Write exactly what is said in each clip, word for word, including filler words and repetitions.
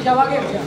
जावा के भैया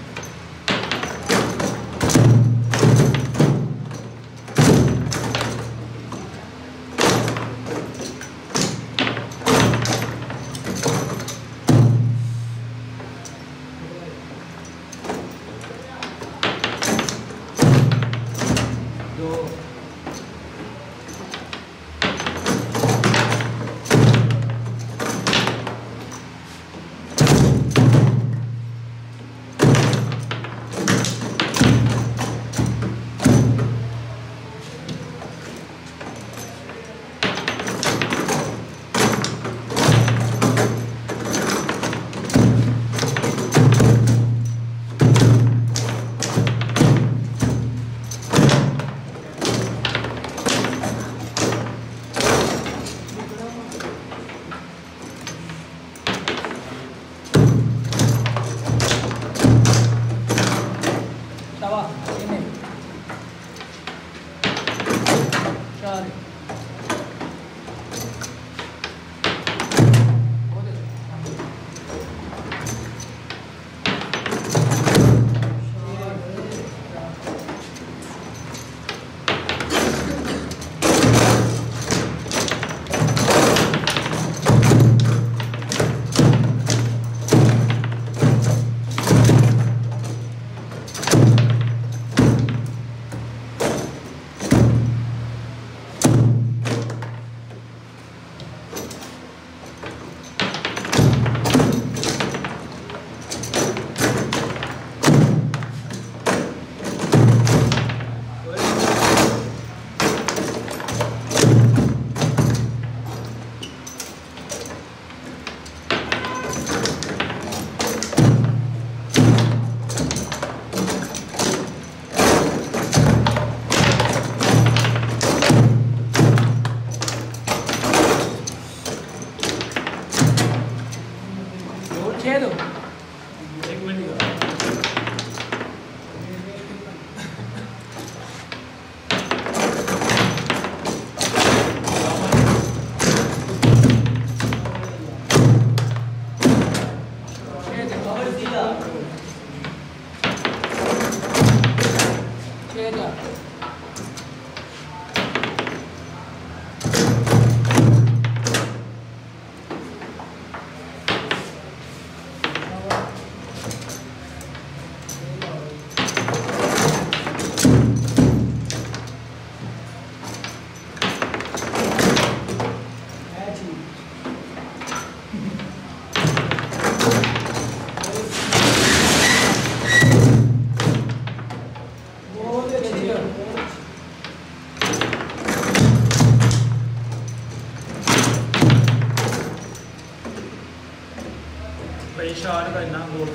शॉट करना गोल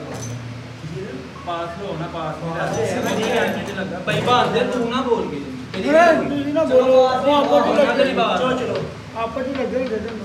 सामने पास हो ना पास लगा भाई बात दे तू ना बोल के अरे तू ना बोलो वो आपको लग रही चलो चलो आपको तो लग रही दे दो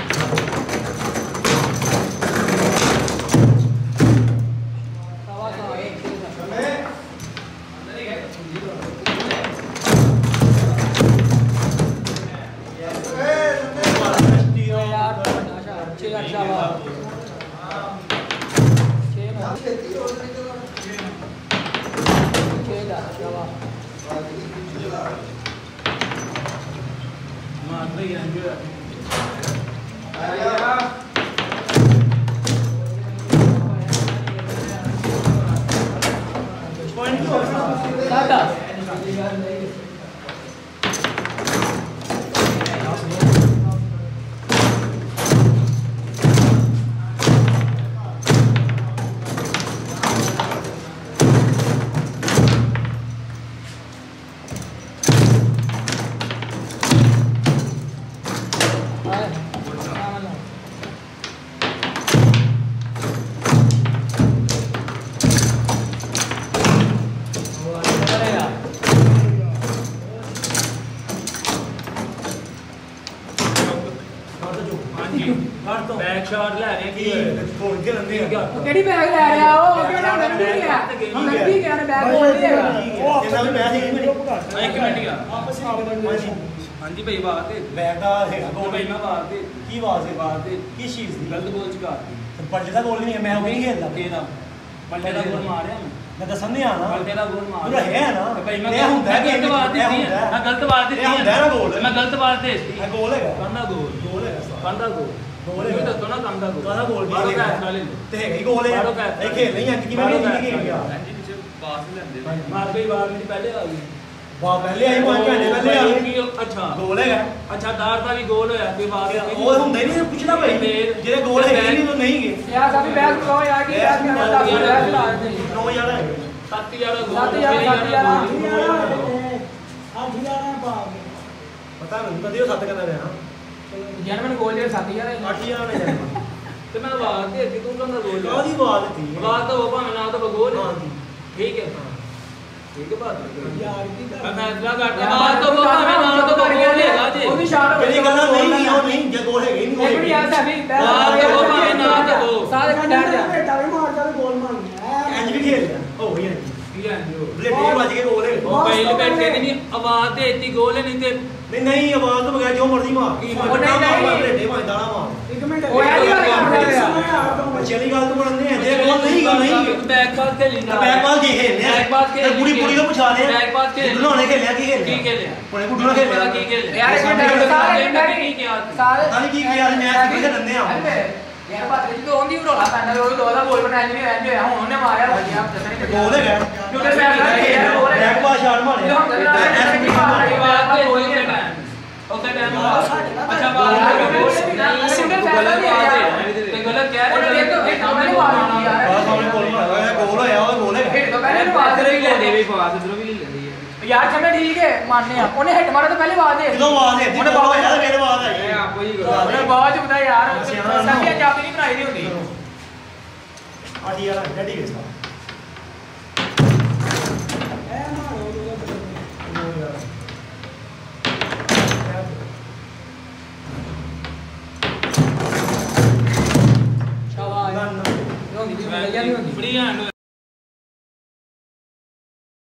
बैक शॉट ले रहे की छोड़ के लंदे केडी बैग ले रहा ओ केड़ा लंदी है हम लंदी के ने बैग बोल देगा ਇਹਨਾਂ ਵੀ ਮੈਂ ਇੱਕ ਮਿੰਟ ਇੱਕ ਮਿੰਟ ਯਾਰ ਆਪਸ ਵਿੱਚ ਹਾਂਜੀ ਭਾਈ ਬਾਤ ਤੇ ਬੈਗ ਦਾ ਹੈਗਾ ਦੋ ਭਾਈ ਨਾ ਬਾਤ ਤੇ ਕੀ ਆਵਾਜ਼ ਹੈ ਬਾਤ ਤੇ ਕਿਸ ਚੀਜ਼ ਦੀ ਗਲਤ ਬੋਲ ਚੁਕਾ ਦਿੱਤੀ ਪਰ ਜਿਹਦਾ ਬੋਲ ਨਹੀਂ ਹੈ ਮੈਂ ਉਹ ਨਹੀਂ ਖੇਲਦਾ ਕਿਹਦਾ ਬੰਦੇ ਦਾ ਗੋਲ ਮਾਰਿਆ ਮੈਂ ਮੈਂ ਦੱਸਣ ਨਹੀਂ ਆਣਾ ਬੰਦੇ ਦਾ ਗੋਲ ਮਾਰ ਪੂਰਾ ਹੈ ਨਾ ਤੇ ਭਾਈ ਮੈਂ ਇਹ ਹੁੰਦਾ ਕਿ ਗਲਤ ਬਾਤ ਦਿੱਤੀ ਹੈ ਮੈਂ ਗਲਤ ਬਾਤ ਦਿੱਤੀ ਇਹ ਹੁੰਦਾ ਨਾ ਗੋਲ ਮੈਂ ਗਲਤ ਬਾਤ ਦੇ ਦਿੱਤੀ ਇਹ ਗੋਲ ਹੈਗਾ ਕੰਦਾ ਗੋਲ ਗੋਲ ਹੈਗਾ ਕੰਦਾ ਗੋਲ ਗੋਲ ਇਹ ਹੈਗਾ ਦੱਸੋ ਨਾ ਕੰਦਾ ਗੋਲ ਕਾਹਦਾ ਗੋਲ ਬਾਹਰੋਂ ਨਹੀਂ ਕੈਚ ਨਾਲ ਲੈ ਲਓ ਤੇ ਹੈਗਾ ਹੀ ਗੋਲ ਹੈ ਬਾਹਰੋਂ ਕੈਚ ਇਹ ਖੇਲ ਨਹੀਂ ਅੱਜ ਕਿਵੇਂ ਨਹੀਂ ਖੇਲ ਗਿਆ ਹਾਂਜੀ ਪਿੱਛੇ ਪਾਸ ਹੀ ਲੈਂਦੇ ਮਾਰ ਗਈ ਬਾਹਰ ਮੇਰੀ ਪਹਿਲੇ ਆ ਗਈ ਵਾਹ ਪਹਿਲੇ ਆਈ ਪੰਜ ਘੰਟੇ ਪਹਿਲੇ ਆ ਗਏ ਅੱਛਾ ਗੋਲ ਹੈਗਾ ਅੱਛਾ ਦਾਰ ਦਾ ਵੀ ਗੋਲ ਹੋਇਆ ਤੇ ਬਾਅਦ ਉਹ ਹੁੰਦੇ ਨਹੀਂ ਪੁੱਛਣਾ ਭਾਈ ਜਿਹੜੇ ਗੋਲ ਹੈਗੇ ਨਹੀਂ ਉਹ ਨਹੀਂ ਗਏ ਯਾਰ ਸਾਡੀ ਬੈਸ ਕਹੋ ਯਾਰ ਕੀ ਬੈਸ ਕਰਨਾ ਦੱਸ ਬੈਸ ਲਾ ਦੇ ਨੌ ਯਾਰ ਹੈਗੇ ਸੱਤ ਯਾਰ ਗੋਲ ਸੱਤ ਯਾਰ, ਸੱਤ ਯਾਰ। ਅੱਠ ਹਜ਼ਾਰ ਪਾ ਕੇ ਪਤਾ ਨਹੀਂ ਕਦੇ ਉਹ ਸੱਤ ਕਹਿੰਦਾ ਰਿਹਾ ਜਨਮਨ ਗੋਲ ਜਿਹੜੇ ਸੱਤ ਹਜ਼ਾਰ ਹੈ ਅੱਠ ਯਾਰ ਨੇ ਜਾਣਾ ਤੇ ਮੈਂ ਆਵਾਜ਼ ਦੇ ਦਿੱਤੀ ਤੂੰ ਕਹਿੰਦਾ ਗੋਲ ਕਾਹਦੀ ਆਵਾਜ਼ ਦਿੱਤੀ ਆਵਾਜ਼ ਤਾਂ ਉਹ ਭਾਵੇਂ ਨਾ ਤਾਂ ਗੋਲ ਹਾਂਜੀ ਠੀਕ ਹੈ ਠੀਕ ਹੈ ਬਾਤ ਯਾਰ ਕੀ ਮੈਂ ਫੈਸਲਾ ਕਰਦਾ ਆਵਾਜ਼ ਤਾਂ ਉਹ ਭਾਵੇਂ ਨਾ ਤਾਂ ਗੋਲ ਹੈਗਾ ਜੀ ਉਹ ਵੀ ਸ਼ਾਟ ਮੇਰੀ ਗੱਲਾਂ ਨਹੀਂ ਉਹ ਨਹੀਂ ਜੇ ਗੋਲ ਹੈਗੇ ਨਹੀਂ ਇੱਕ ਵੀ ਯਾਰ ਸਾਡੀ ਬੈਸ ਆਵਾਜ਼ ਤਾਂ ਉਹ ਭਾਵੇਂ ਨਾ ਤਾਂ ਗੋਲ ਸਾਰੇ ਕੋਲ ਡਰ ਜਾ ਬੇਟਾ ਵੀ ਮਾਰਦਾ ਤੇ ਗੋਲ ਮਾਰ ਗਿਆ ਇੰਜ ਵੀ ਖੇਲ ਲਿਆ ਹੋ ਗਈ ਇੰਜ ਕੀ ਹੈ ਜੀ ਉਹ ਬਲੇਡੇ ਵੱਜ ਕੇ ਗੋਲ ਹੈ ਉਹ ਪਹਿਲੇ ਬੈਠੇ ਦੀ ਨਹੀਂ ਆਵਾਜ਼ ਦੇ ਦਿੱਤੀ ਗੋਲ ਨਹੀਂ ਤੇ ਨਹੀਂ ਨਹੀਂ ਆਵਾਜ਼ ਤੋਂ ਬਗੈਰ ਜੋ ਮਰਜ਼ੀ ਮਾਰ ਉਹ ਨਹੀਂ, ਨਹੀਂ। ਬਲੇਡੇ ਵੱਜ ਦਾਣਾ ਮਾਰ ਇੱਕ ਮਿੰਟ ਉਹ ਯਾਰ ਕੀ ਗੱਲ ਕਰ ਬੱਚੇ ਵਾਲੀ ਗੱਲ ਤੋਂ ਬਣਦੇ ਆ ਜੇ ਗੋਲ ਨਹੀਂ ਗਾ ਨਹੀਂ ਬੈਕ ਪਾਸ ਖੇਲੀ ਨਾ ਬੈਕ ਬਾਲ ਕੀ ਖੇਲਦੇ ਆ ਬੈਕ ਪਾਸ ਖੇਲੀ ਪੂਰੀ ਪੂਰੀ ਤੋਂ ਪੁੱਛਾ ਦੇ ਬੈਕ ਪਾਸ ਖੇਲੀ ਗੁੱਡੂ ਨੇ ਖੇਲਿਆ ਕੀ ਖੇਲਿਆ ਕੀ ਖੇਲਿਆ ਉਹਨੇ ਗੁੱਡੂ ਨੇ ਖੇਲਿਆ ਕੀ ਖੇਲਿਆ ਯਾਰ ਇੱਕ ਮਿੰਟ ਸਾਰੇ ਡਰ ਕੀ ਕਿਹਾ ਸਾਰੇ ਤਾਂ ਕੀ ਕੀ ਯਾਰ ਮੈਚ ਕਿੱਥੇ ਲੰਦੇ ਆ ਯਾਰ ਬਾਤ ਜੀ ਤੋਂ ਉਹਦੀ ਰੋਲਾ ਪੈਂਦਾ ਉਹ ਦੋ ਦਾ ਗੋਲ ਬਣਾਇਆ ਨਹੀਂ ਐਂਡ ਹੋਇਆ ਹੁਣ ਉਹਨੇ ਮਾਰਿਆ ਹੋ ਗਿਆ ਦੱਸਣ ਨਹੀਂ ਗੋਲ ਹੈਗਾ ਕਿਉਂਕਿ ਮੈਂ ਯਾਰ ਗੋਲ ਹੈ ਬੈਕ ਬਾਲ ਸ਼ਾਟ ਮਾਰਿਆ ਉਸੇ ਟਾਈਮ ਅੱਛਾ ਬਾਹਰ ਸਿੰਗਲ ਫੈਸਲਾ ਨਹੀਂ ਆਇਆ ਤੇ ਗਲਤ ਕਹਿ ਉਹਨੇ ਰਹੇ ਦੇਖੋ ਇੱਕ ਮੈਨੂੰ ਮਾਰ ਯਾਰ ਬਾਹਰ ਸਾਹਮਣੇ ਗੋਲ ਮਾਰਿਆ ਗੋਲ ਹੋਇਆ ਉਹ ਗੋਲ ਹੈਗਾ ਹਿੱਟ ਤੋਂ ਪਹਿਲੇ ਨੂੰ ਆਵਾਜ਼ ਇਧਰ ਦੇ ਵੀ ਲੈਂਦੇ ਵੀ ਪਾਸ ਇਧਰ ਵੀ ਲੈਂਦੀ ਹੈ ਯਾਰ ਚੰਗਾ ਠੀਕ ਹੈ ਮੰਨਨੇ ਆ ਉਹਨੇ ਹਿੱਟ ਮਾਰਿਆ ਤਾਂ ਪਹਿਲੇ ਆਵਾਜ਼ ਦੇ ਜਦੋਂ ਆਵਾਜ਼ ਹੈ ਉਹਨੇ ਗੋਲ ਬਾਹਰ ਹੋਇਆ ਮੇਰੇ ਆਵਾਜ਼ ਆਈ ਇਹ ਆਪੋ ਹੀ ਕਰੋ ਉਹਨੇ ਬਾਅਦ ਚ ਬਤਾ ਯਾਰ ਸਾਡੀ ਪੰਜਾਬੀ ਨਹੀਂ ਬਣਾਈ ਦੀ ਹੁੰਦੀ ਆਠ ਯਾਰ ਡੱਡੀ ਗਿਆ ਸਾ ਇਹ ਮਾਰੋ ਦੋ ਸ਼ਾਬਾਸ਼ ਹੁੰਦੀ ਨਹੀਂ ਹੁੰਦੀ ਬੜੀ ਹੈਂਡ